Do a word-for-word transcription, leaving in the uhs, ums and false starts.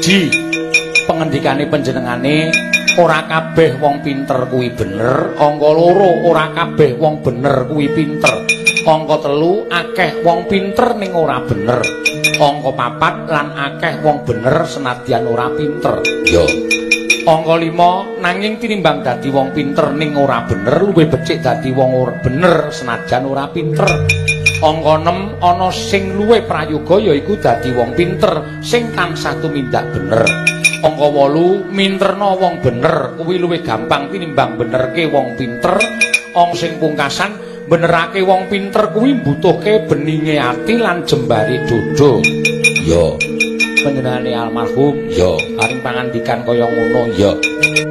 siji pengendikane panjenengane ora kabeh wong pinter kuwi bener, angka loro ora kabeh wong bener kuwi pinter, angka telu akeh wong pinter ning ora bener, angka papat lan akeh wong bener senadyan ora pinter. Yo. Angka lima nanging tinimbang dadi wong pinter ning ora bener luwih becik dadi wong ora bener senajan ora pinter. Angka enam ana sing luwih prayoga yaiku dadi wong pinter sing tansah tumindak bener. Angka wolu minterna wong bener kuwi luwih gampang tinimbang benerke wong pinter. Ang sing pungkasan benerake wong pinter kuwi mbutuhke beninge ati lan jembare dodo. Yo. Panjenengane almarhum ya paring pangandikan kaya ngono ya.